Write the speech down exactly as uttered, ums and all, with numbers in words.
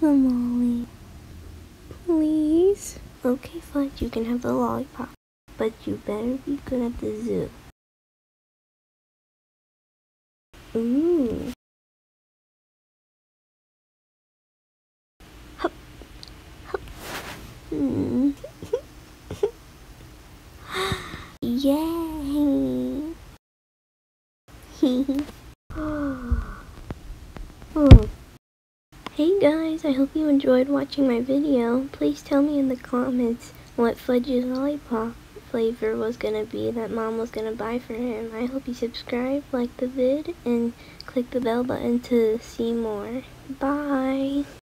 Molly. Please? Okay, Fudge, you can have the lollipop. But you better be good at the zoo. Ooh. Hup. Hup. Hmm. Yay! Oh. Hey guys, I hope you enjoyed watching my video. Please tell me in the comments what Fudge's lollipop flavor was gonna be that Mom was gonna buy for him. I hope you subscribe, like the vid, and click the bell button to see more. Bye!